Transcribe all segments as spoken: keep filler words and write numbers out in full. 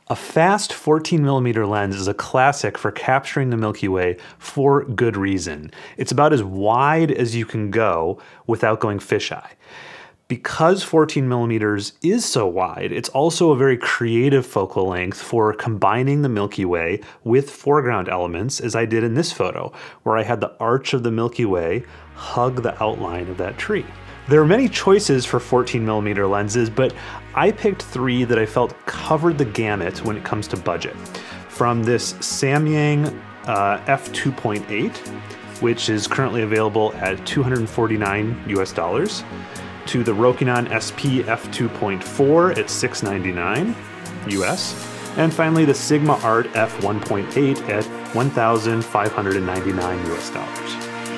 A fast fourteen millimeter lens is a classic for capturing the Milky Way for good reason. It's about as wide as you can go without going fisheye. Because fourteen millimeters is so wide, it's also a very creative focal length for combining the Milky Way with foreground elements, as I did in this photo, where I had the arch of the Milky Way hug the outline of that tree. There are many choices for fourteen millimeter lenses, but I picked three that I felt covered the gamut when it comes to budget. From this Samyang uh, f two point eight, which is currently available at two hundred forty-nine U S dollars, to the Rokinon S P f two point four at six ninety-nine U S, and finally the Sigma Art f one point eight at one thousand five hundred ninety-nine U S dollars.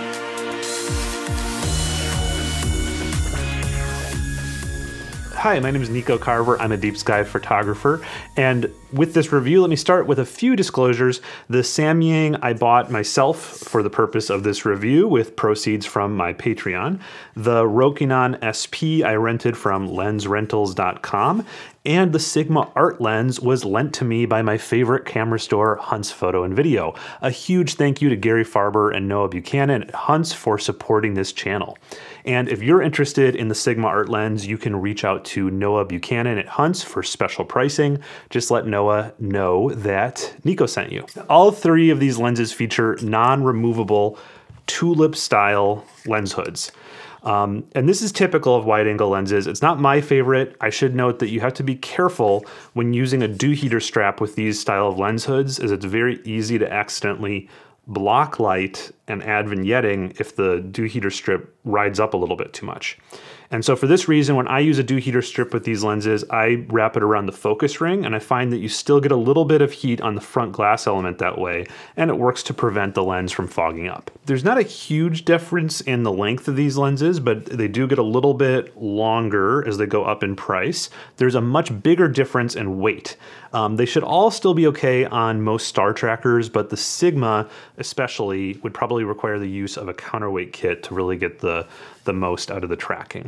Hi, my name is Nico Carver. I'm a deep sky photographer, and with this review, let me start with a few disclosures. The Samyang I bought myself for the purpose of this review with proceeds from my Patreon. The Rokinon S P I rented from lens rentals dot com, and the Sigma Art lens was lent to me by my favorite camera store, Hunts Photo and Video. A huge thank you to Gary Farber and Noah Buchanan at Hunts for supporting this channel. And if you're interested in the Sigma Art lens, you can reach out to Noah Buchanan at Hunts for special pricing. Just let Noah know that Nico sent you. All three of these lenses feature non-removable tulip style lens hoods. Um, and this is typical of wide angle lenses. It's not my favorite. I should note that you have to be careful when using a dew heater strap with these style of lens hoods, as it's very easy to accidentally block light and add vignetting if the dew heater strip rides up a little bit too much. And so for this reason, when I use a dew heater strip with these lenses, I wrap it around the focus ring, and I find that you still get a little bit of heat on the front glass element that way, and it works to prevent the lens from fogging up. There's not a huge difference in the length of these lenses, but they do get a little bit longer as they go up in price. There's a much bigger difference in weight. Um, they should all still be okay on most star trackers, but the Sigma especially would probably require the use of a counterweight kit to really get the, the most out of the tracking.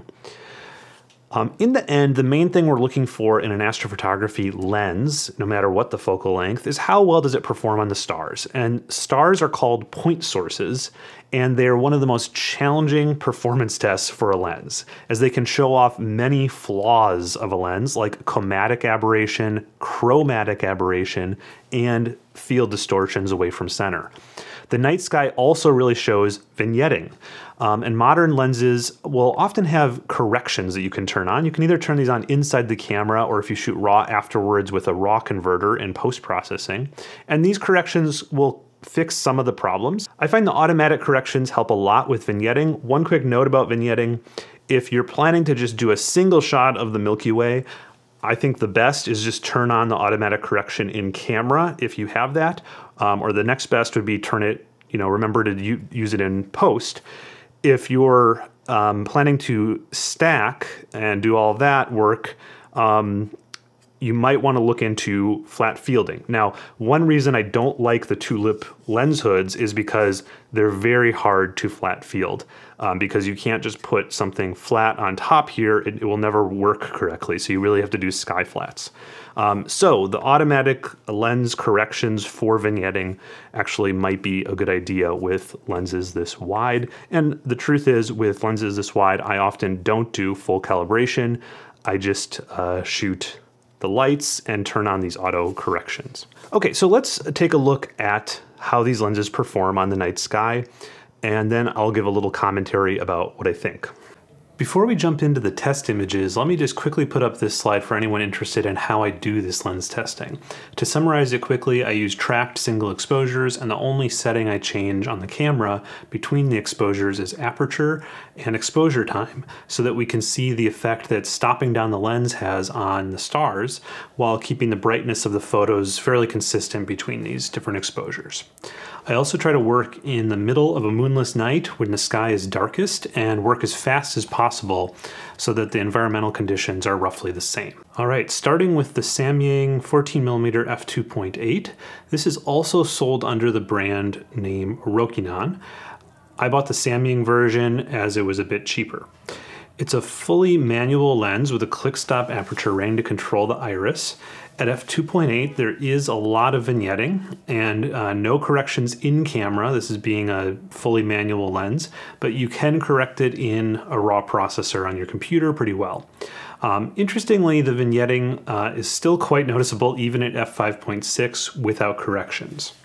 Um, in the end, the main thing we're looking for in an astrophotography lens, no matter what the focal length, is how well does it perform on the stars. And stars are called point sources, and they're one of the most challenging performance tests for a lens, as they can show off many flaws of a lens, like chromatic aberration, chromatic aberration, and field distortions away from center. The night sky also really shows vignetting. Um, and modern lenses will often have corrections that you can turn on. You can either turn these on inside the camera, or if you shoot RAW afterwards with a RAW converter in post-processing. And these corrections will fix some of the problems. I find the automatic corrections help a lot with vignetting. One quick note about vignetting: if you're planning to just do a single shot of the Milky Way, I think the best is just turn on the automatic correction in camera if you have that, um, or the next best would be turn it, you know, remember to use it in post. If you're um, planning to stack and do all of that work, um, you might want to look into flat fielding. Now, one reason I don't like the tulip lens hoods is because they're very hard to flat field, um, because you can't just put something flat on top here. It, it will never work correctly, so you really have to do sky flats. Um, so the automatic lens corrections for vignetting actually might be a good idea with lenses this wide. And the truth is, with lenses this wide, I often don't do full calibration. I just uh, shoot the lights and turn on these auto corrections. Okay, so let's take a look at how these lenses perform on the night sky, and then I'll give a little commentary about what I think. Before we jump into the test images, let me just quickly put up this slide for anyone interested in how I do this lens testing. To summarize it quickly, I use tracked single exposures, and the only setting I change on the camera between the exposures is aperture and exposure time, so that we can see the effect that stopping down the lens has on the stars, while keeping the brightness of the photos fairly consistent between these different exposures. I also try to work in the middle of a moonless night when the sky is darkest, and work as fast as possible so that the environmental conditions are roughly the same. All right, starting with the Samyang fourteen millimeter f two point eight. This is also sold under the brand name Rokinon. I bought the Samyang version as it was a bit cheaper. It's a fully manual lens with a click-stop aperture ring to control the iris. At f two point eight, there is a lot of vignetting and uh, no corrections in camera. This is being a fully manual lens, but you can correct it in a raw processor on your computer pretty well. Um, interestingly, the vignetting uh, is still quite noticeable even at f five point six without corrections.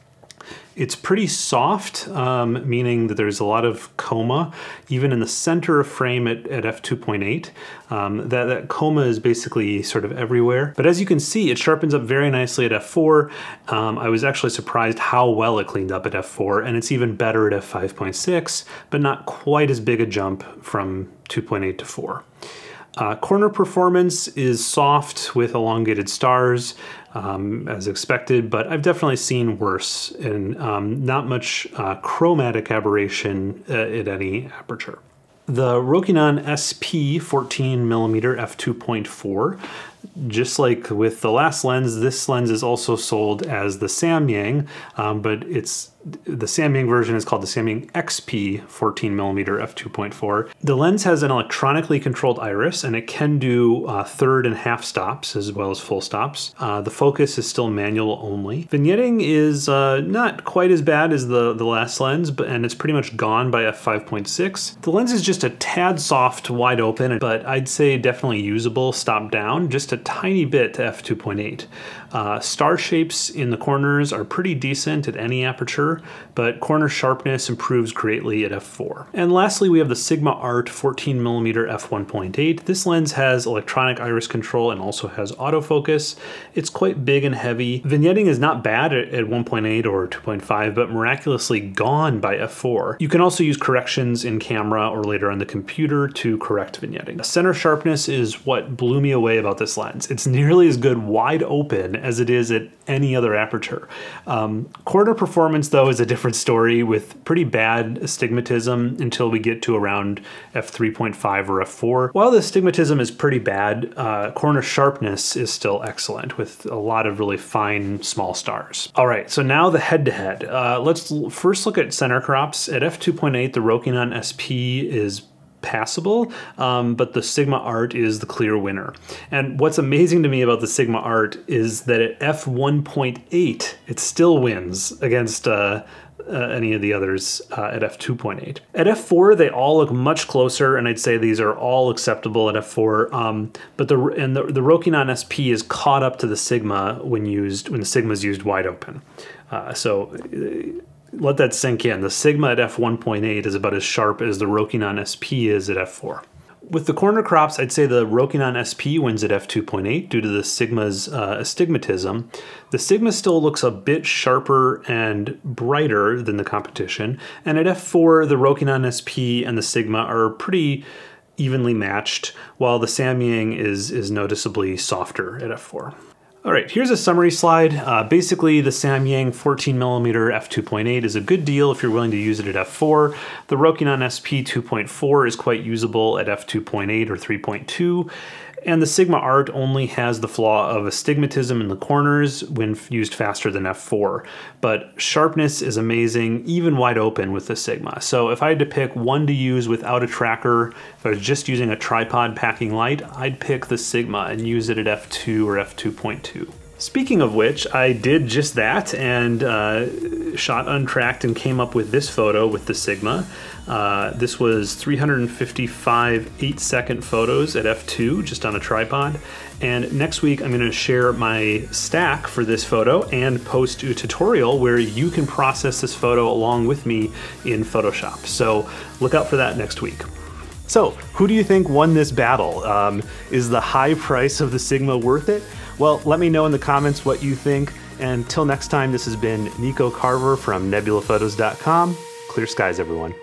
It's pretty soft, um, meaning that there's a lot of coma, even in the center of frame at, at f two point eight. Um, that, that coma is basically sort of everywhere. But as you can see, it sharpens up very nicely at f four. Um, I was actually surprised how well it cleaned up at f four, and it's even better at f five point six, but not quite as big a jump from two point eight to four. Uh, corner performance is soft with elongated stars, um, as expected, but I've definitely seen worse, and um, not much uh, chromatic aberration uh, at any aperture. The Rokinon S P fourteen millimeter f two point four, just like with the last lens, this lens is also sold as the Samyang, um, but it's the Samyang version is called the Samyang X P fourteen millimeter f two point four. The lens has an electronically controlled iris, and it can do uh, third and half stops as well as full stops. Uh, the focus is still manual only. Vignetting is uh, not quite as bad as the, the last lens, but and it's pretty much gone by f five point six. The lens is just a tad soft, wide open, but I'd say definitely usable stop down, just a tiny bit to f two point eight. Uh, star shapes in the corners are pretty decent at any aperture, but corner sharpness improves greatly at f four. And lastly, we have the Sigma Art fourteen millimeter f one point eight. This lens has electronic iris control and also has autofocus. It's quite big and heavy. Vignetting is not bad at, at one point eight or two point five, but miraculously gone by f four. You can also use corrections in camera or later on the computer to correct vignetting. Center sharpness is what blew me away about this lens. It's nearly as good wide open as it is at any other aperture. Um, corner performance, though, is a different story with pretty bad astigmatism until we get to around f three point five or f four. While the astigmatism is pretty bad, uh, corner sharpness is still excellent with a lot of really fine small stars. All right, so now the head-to-head. Uh, let's first look at center crops. At f two point eight, the Rokinon S P is passable, um, but the Sigma Art is the clear winner. And what's amazing to me about the Sigma Art is that at f one point eight, it still wins against uh, uh, any of the others uh, at f two point eight. At f four, they all look much closer, and I'd say these are all acceptable at f four. Um, but the and the, the Rokinon S P is caught up to the Sigma when used when the Sigma is used wide open. Uh, so. Uh, Let that sink in. The Sigma at f one point eight is about as sharp as the Rokinon S P is at f four. With the corner crops, I'd say the Rokinon S P wins at f two point eight due to the Sigma's uh, astigmatism. The Sigma still looks a bit sharper and brighter than the competition, and at f four, the Rokinon S P and the Sigma are pretty evenly matched, while the Samyang is, is noticeably softer at f four. All right, here's a summary slide. Uh, basically, the Samyang fourteen millimeter f two point eight is a good deal if you're willing to use it at f four. The Rokinon S P two point four is quite usable at f two point eight or three point two. And the Sigma Art only has the flaw of astigmatism in the corners when used faster than f four. But sharpness is amazing, even wide open with the Sigma. So if I had to pick one to use without a tracker, if I was just using a tripod packing light, I'd pick the Sigma and use it at f two or f two point two. Speaking of which, I did just that and uh, shot untracked and came up with this photo with the Sigma. Uh, this was three hundred fifty-five eight second photos at f two, just on a tripod. And next week I'm going to share my stack for this photo and post a tutorial where you can process this photo along with me in Photoshop. So look out for that next week. So who do you think won this battle? Um, is the high price of the Sigma worth it? Well, let me know in the comments what you think. And until next time, this has been Nico Carver from nebula photos dot com. Clear skies, everyone.